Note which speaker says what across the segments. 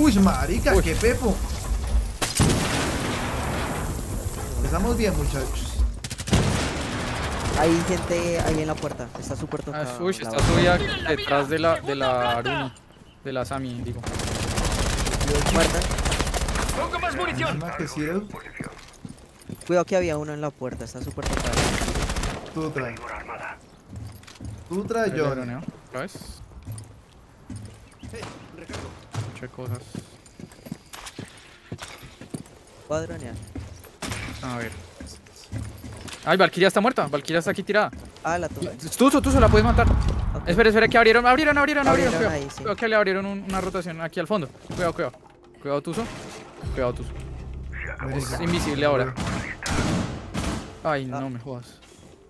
Speaker 1: Uy, marica,
Speaker 2: Uy.
Speaker 1: qué pepo. Estamos bien, muchachos.
Speaker 3: Hay gente ahí en la puerta. Está súper tocada.
Speaker 2: Uy,
Speaker 3: la
Speaker 2: está
Speaker 3: bala.
Speaker 2: subida detrás de la Aruni. De la Sami, digo.
Speaker 3: Muerta.
Speaker 4: ¡Pongo más munición!
Speaker 1: Encima que sirve.
Speaker 3: Cuidado que había uno en la puerta. Está súper tocada.
Speaker 1: Tú trae. Tú
Speaker 2: El
Speaker 1: trae, yo.
Speaker 2: aeroneo. ¿Sabes? Muchas cosas.
Speaker 3: Cuadronear.
Speaker 2: A ver. Ay, Valkyria está muerta. Valkyria está aquí tirada.
Speaker 3: Ah, la tuve.
Speaker 2: Tuzo, la puedes matar.
Speaker 3: Ok.
Speaker 2: Espera, que abrieron.
Speaker 3: Abrieron
Speaker 2: Cuidado,
Speaker 3: ahí, sí.
Speaker 2: cuidado que le abrieron una rotación aquí al fondo. Cuidado. Cuidado, Tuzo. Es invisible ahora. Ay, no me jodas.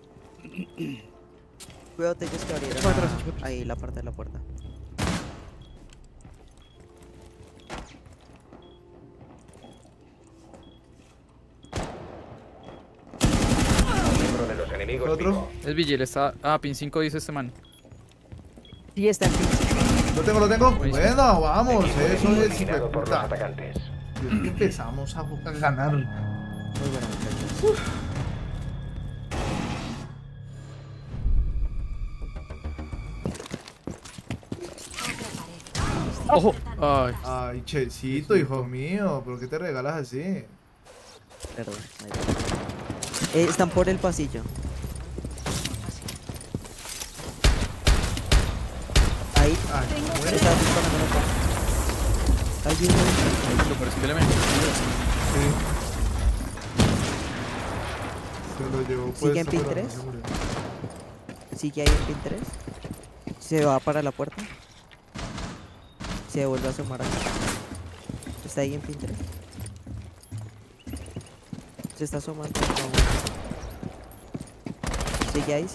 Speaker 3: Cuidado ellos que abrieron.
Speaker 2: Echa atrás.
Speaker 3: Ahí la parte de la puerta.
Speaker 4: Miembro de los enemigos
Speaker 1: Otro.
Speaker 4: vivo.
Speaker 2: Es Vigil, está. Ah, pin 5 dice este man.
Speaker 3: Sí, está en fin.
Speaker 1: Lo tengo.
Speaker 2: Buenísimo.
Speaker 1: Bueno, vamos. Eso es
Speaker 4: Eliminado por los
Speaker 1: puta.
Speaker 4: atacantes.
Speaker 1: Empezamos a ganar.
Speaker 3: Muy buena, muchachos.
Speaker 2: ¡Ojo! Ay,
Speaker 1: Ay, Chesito, hijo mío. ¿Por qué te regalas así?
Speaker 3: Perdón. ahí va. Están por el pasillo. Ahí.
Speaker 1: Ay, muere.
Speaker 3: Está disparando la puerta. Hay uno.
Speaker 2: lo peor es que le metí.
Speaker 1: Sí. Se lo llevó
Speaker 3: ¿Sigue en
Speaker 1: puesto,
Speaker 3: pin
Speaker 1: pero no
Speaker 3: 3?
Speaker 1: se murió.
Speaker 3: Sigue ahí en pin 3. Se va para la puerta. Se vuelve a asomar acá. Está ahí en pin 3. Se está asomando. Sigue ahí.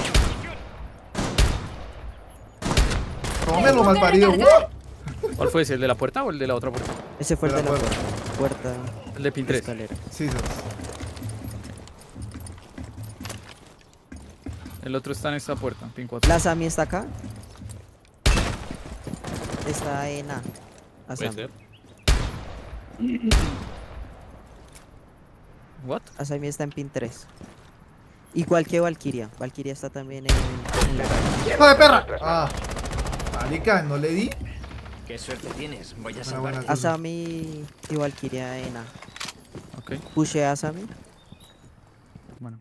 Speaker 1: Tómelo, mal parido.
Speaker 2: ¿Cuál fue ese? ¿El de la puerta o el de la otra puerta?
Speaker 3: Ese fue el
Speaker 1: De
Speaker 3: de
Speaker 1: la
Speaker 3: la puerta.
Speaker 2: El de pin 3.
Speaker 3: Escalera.
Speaker 1: Sí, sí.
Speaker 2: El otro está en esta puerta, pin 4.
Speaker 3: La Sami está acá. Está en A.
Speaker 5: Puede ser.
Speaker 2: ¿What?
Speaker 3: Asami está en pin 3. Igual que Valkyria. Valkyria está también en la...
Speaker 1: ¡Hijo de perra! Ah, marica, no le di.
Speaker 4: ¡Qué suerte tienes! Voy a
Speaker 1: Buena,
Speaker 4: salvarte.
Speaker 1: buena.
Speaker 3: Asami y Valkyria en A.
Speaker 2: Ok,
Speaker 3: Pushe a Asami.
Speaker 2: bueno.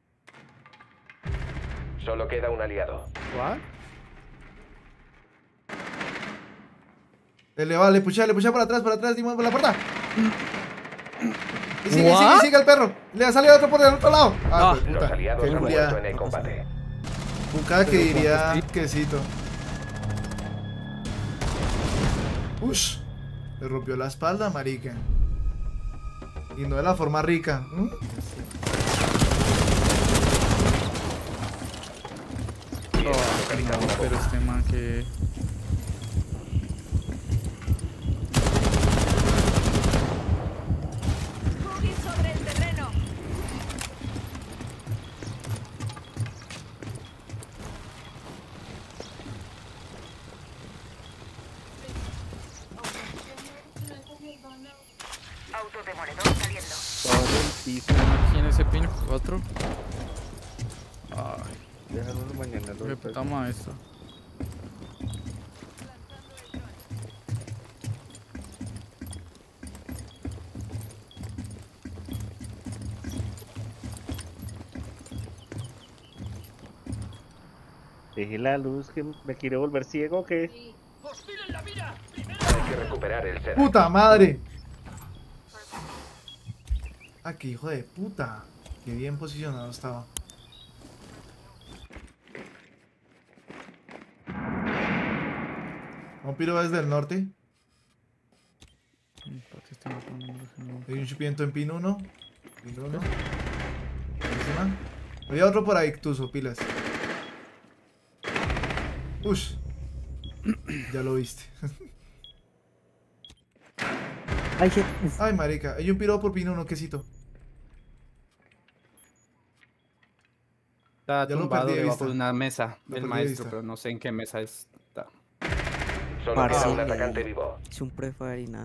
Speaker 4: Solo queda un aliado.
Speaker 1: ¿What? Le vale, pucha para atrás, Dimos por la puerta. Y sigue el perro. Le ha salido otro por el otro lado. Ah, pues,
Speaker 4: Los
Speaker 1: puta.
Speaker 4: aliados
Speaker 1: Qué
Speaker 4: han
Speaker 1: culiada.
Speaker 4: muerto en el combate.
Speaker 1: Pucada que diría quesito. Ush. Le rompió la espalda, marica. Y no de la forma rica.
Speaker 2: No, pero este man que...
Speaker 6: Buggy sobre el terreno. Autodemoledor saliendo.
Speaker 5: Todo el piso.
Speaker 2: Aquí en ese pin 4. Ay,
Speaker 5: Déjalo mañana.
Speaker 2: qué puta maestra.
Speaker 5: Deje la luz que me quiere volver ciego, ¿qué?
Speaker 4: Hay que recuperar el set.
Speaker 1: ¡Puta madre! Ah, qué hijo de puta. Qué bien posicionado estaba. Un piro desde el norte. Hay un chupiento en pin 1. Pin 1. Encima. Había otro por ahí, Tuzo, pilas. Ush. Ya lo viste.
Speaker 3: Ay, gente.
Speaker 1: Ay, marica. Hay un piro por pin 1, quesito.
Speaker 7: Está
Speaker 1: Ya lo
Speaker 7: tumbado
Speaker 1: perdí de
Speaker 7: debajo
Speaker 1: vista.
Speaker 7: de una mesa
Speaker 1: Lo
Speaker 7: del
Speaker 1: perdí de
Speaker 7: maestro,
Speaker 1: vista.
Speaker 7: pero no sé en qué mesa está.
Speaker 4: Solo
Speaker 3: Parce,
Speaker 4: queda un
Speaker 3: me-
Speaker 4: atacante vivo.
Speaker 3: Hice un prefire y nada.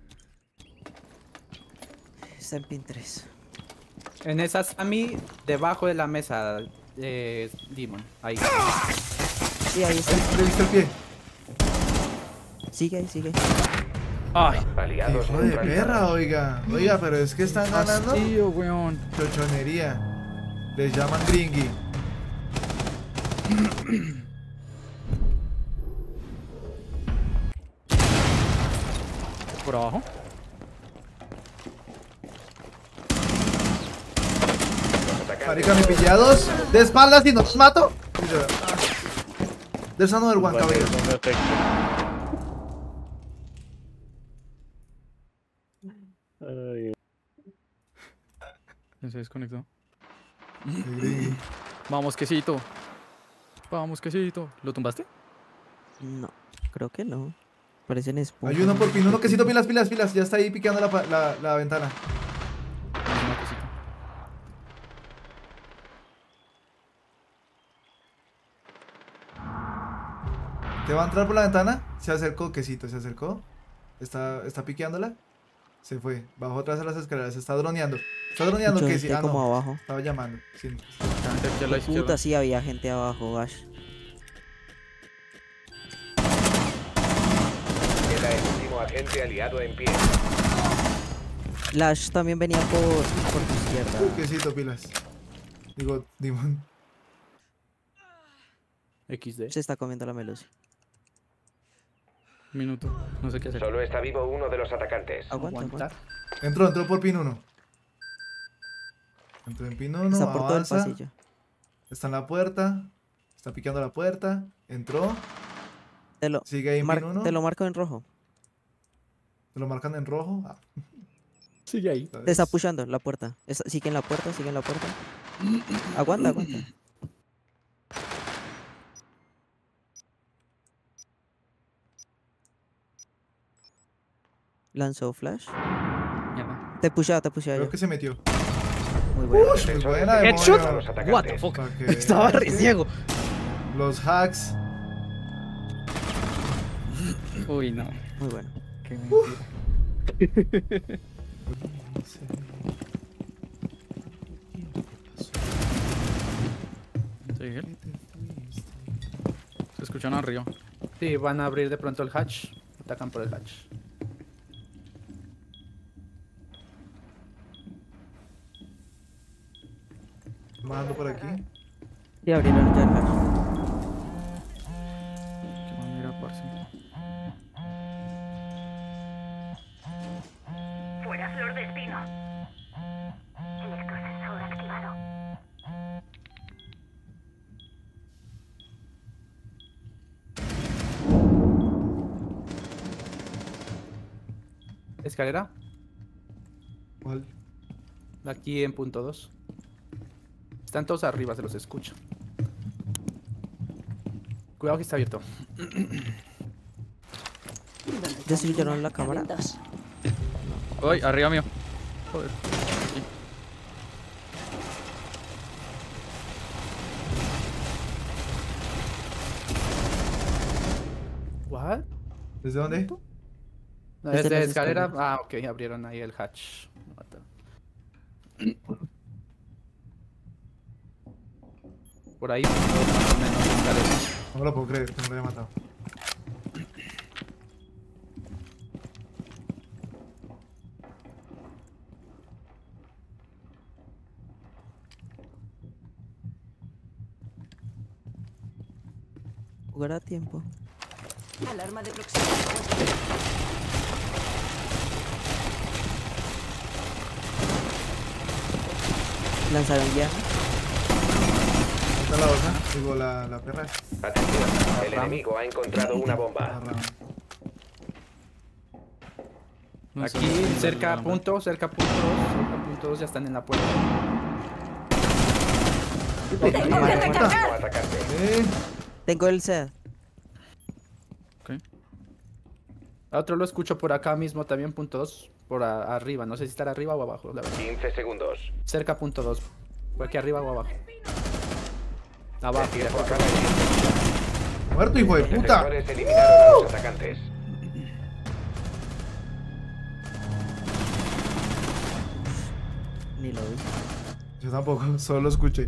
Speaker 3: Está en pin 3.
Speaker 7: En esa Sammy, debajo de la mesa, Demon. Ahí.
Speaker 3: Sí, ahí está.
Speaker 1: Le viste el pie.
Speaker 3: Sigue ahí, sigue ahí.
Speaker 2: Ay,
Speaker 4: Aliados
Speaker 1: Hijo de
Speaker 4: neutralizados.
Speaker 1: perra, oiga. Oiga, pero es que están ganando.
Speaker 2: tío, weón.
Speaker 1: Chochonería. Les llaman gringui.
Speaker 2: Por abajo.
Speaker 4: Los atacantes
Speaker 1: Marica, me pillé a dos de espaldas y nos mato. There's another one,
Speaker 5: Vale,
Speaker 1: cabello.
Speaker 5: no me afecta. Ay,
Speaker 2: Ya se desconectó.
Speaker 1: El gringui.
Speaker 2: Vamos, quesito. Vamos, quesito. ¿Lo tumbaste?
Speaker 3: No, creo que no. Parecen esponjas.
Speaker 1: Hay uno por pin, uno quesito, pilas, pilas, pilas. Ya está ahí picando la ventana.
Speaker 2: Vamos, una quesito.
Speaker 1: ¿Te va a entrar por la ventana? Se acercó, quesito, se acercó. Está piqueándola. Se fue. Bajó atrás a las escaleras. Está droneando. Está droneando,
Speaker 3: Mucho
Speaker 1: quesito.
Speaker 3: gente
Speaker 1: Ah,
Speaker 3: como
Speaker 1: no.
Speaker 3: abajo.
Speaker 1: Estaba llamando. Sí.
Speaker 2: Gente aquí a la izquierda.
Speaker 3: Puta, sí había gente abajo, Ash.
Speaker 4: queda el último agente aliado en pie.
Speaker 3: Lash también venía por tu izquierda.
Speaker 1: Quesito, pilas. Digo, Dimon.
Speaker 7: XD.
Speaker 3: Se está comiendo la melusi.
Speaker 2: Minuto. No sé qué hacer.
Speaker 4: Solo está vivo uno de los atacantes.
Speaker 3: Aguanta,
Speaker 7: Aguantar.
Speaker 3: aguanta.
Speaker 1: Entró por pin 1. Entró en pin 1.
Speaker 3: Está por todo el
Speaker 1: Avanza.
Speaker 3: pasillo.
Speaker 1: Está en la puerta. Está picando la puerta. Entró.
Speaker 3: Te lo,
Speaker 1: Sigue ahí en pin 1.
Speaker 3: te lo marco en rojo.
Speaker 1: ¿Te lo marcan en rojo? Ah,
Speaker 7: Sigue ahí.
Speaker 3: Te está pushando la puerta. Sigue en la puerta, sigue en la puerta. Aguanta, aguanta. Lanzó flash.
Speaker 2: Mierda.
Speaker 3: Te pushaba
Speaker 1: Creo
Speaker 3: yo.
Speaker 1: que se metió.
Speaker 3: Muy bueno.
Speaker 1: Ush, muy buena,
Speaker 2: Headshot.
Speaker 1: demonio.
Speaker 4: Los atacantes.
Speaker 2: What the fuck.
Speaker 1: Pa' que-
Speaker 2: Estaba re ciego.
Speaker 1: Los hacks.
Speaker 2: Uy, no.
Speaker 3: Muy bueno.
Speaker 2: Qué mentira. Sí, él. Se escuchan arriba.
Speaker 7: Sí, van a abrir de pronto el hatch. Atacan por el hatch.
Speaker 1: Bajando por aquí.
Speaker 3: Y abrieron ya el hatch.
Speaker 2: Qué manera, parce.
Speaker 6: Fuera flor de espino. Electrosensor activado.
Speaker 7: Escalera.
Speaker 1: ¿Cuál?
Speaker 7: Aquí en punto 2. Están todos arriba, se los escucho. Cuidado que está abierto.
Speaker 3: ¿Destruyeron la cámara?
Speaker 2: Uy, arriba mío. Joder. Sí.
Speaker 7: ¿What?
Speaker 1: ¿Desde dónde?
Speaker 7: No,
Speaker 3: Desde
Speaker 7: desde
Speaker 3: las
Speaker 7: escalera.
Speaker 3: escaleras.
Speaker 7: Ah, ok, abrieron ahí el hatch. What the- Por ahí, más o menos, escalera.
Speaker 1: No me lo puedo creer, que no lo haya matado.
Speaker 3: Jugar a tiempo.
Speaker 6: Alarma de proximidad.
Speaker 3: Lanzaron ya.
Speaker 1: Está la osa. Digo, la perra.
Speaker 4: Atención, el enemigo ha encontrado una bomba.
Speaker 1: La rama.
Speaker 2: No sé,
Speaker 7: Aquí,
Speaker 2: no sé,
Speaker 7: cerca
Speaker 2: no,
Speaker 7: punto 2, cerca punto 2, ya están en la puerta.
Speaker 6: Tengo que
Speaker 1: Vale,
Speaker 6: recargar.
Speaker 4: Último atacante.
Speaker 3: Tengo el SED.
Speaker 2: Ok.
Speaker 7: A otro lo escucho por acá mismo, también punto 2, por arriba. No sé si estará arriba o abajo, la verdad.
Speaker 4: 15 segundos.
Speaker 7: Cerca punto 2. Por aquí arriba o abajo. Abajo.
Speaker 4: El tiempo acaba en 10 segundos.
Speaker 1: Muerto, hijo de
Speaker 4: Los
Speaker 1: puta.
Speaker 4: defensores eliminaron a los atacantes.
Speaker 3: Ni lo vi.
Speaker 1: Yo tampoco, solo escuché.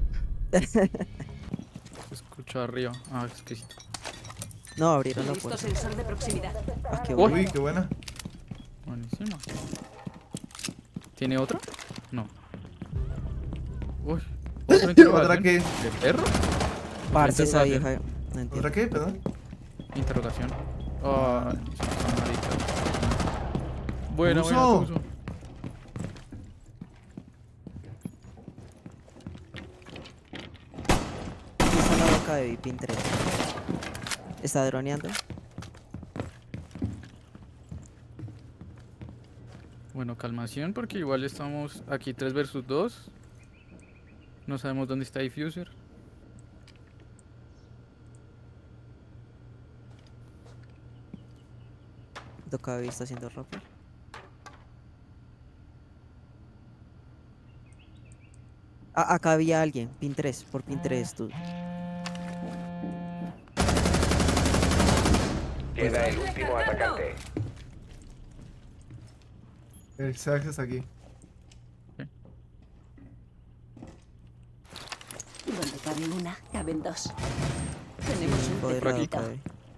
Speaker 2: Escucho arriba. Ah, es que sí.
Speaker 3: No, abrieron la
Speaker 6: Listo
Speaker 3: puerta.
Speaker 6: sensor de proximidad.
Speaker 3: Ah, qué bueno.
Speaker 1: Uy, qué buena.
Speaker 2: Buenísimo. ¿Tiene otra? No. Uy. ¿Otra
Speaker 1: ¿Otra
Speaker 2: interrogación?
Speaker 1: qué?
Speaker 2: ¿De perro?
Speaker 3: Parce, esa
Speaker 2: interrogación.
Speaker 3: vieja. No entiendo.
Speaker 1: ¿Otra qué? Perdón.
Speaker 2: Interrogación. Oh, buena, buena,
Speaker 1: Tuzo.
Speaker 2: Tuzo.
Speaker 3: Aquí está la boca de Vipin 3. Está droneando.
Speaker 2: Bueno, calmación porque igual estamos aquí 3 versus 2. No sabemos dónde está Diffuser.
Speaker 3: Dokabi está haciendo rappel. Ah, acá había alguien. Pin 3. Por pin 3 tú.
Speaker 4: Queda el último atacante.
Speaker 1: El Sax está aquí.
Speaker 6: Donde cabe una, caben dos. Tenemos un
Speaker 3: Joder,
Speaker 2: por
Speaker 3: la
Speaker 2: aquí.
Speaker 3: Dokabi.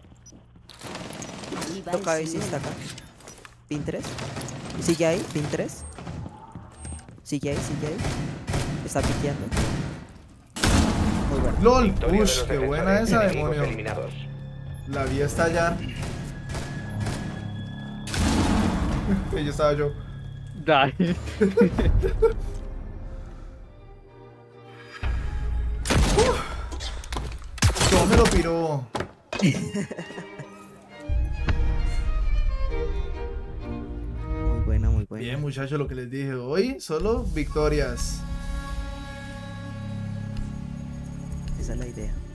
Speaker 6: Ahí va el
Speaker 3: Dokabi sí está
Speaker 6: señuelo.
Speaker 3: acá. Pin 3. Sigue ahí. Pin 3. Sigue ahí, sigue ahí. Está piteando. Muy bueno.
Speaker 1: ¡LOL!
Speaker 4: Victoria de
Speaker 1: ¡Ush!
Speaker 4: los
Speaker 1: ¡Qué buena
Speaker 4: defensores,
Speaker 1: esa,
Speaker 4: enemigos
Speaker 1: demonio!
Speaker 4: eliminados.
Speaker 1: La vi estallar. Ahí estaba yo.
Speaker 2: Dale.
Speaker 1: ¿Cómo me lo piró?
Speaker 3: Muy buena, muy buena.
Speaker 1: Bien, muchachos, lo que les dije. Hoy solo victorias.
Speaker 3: Esa es la idea.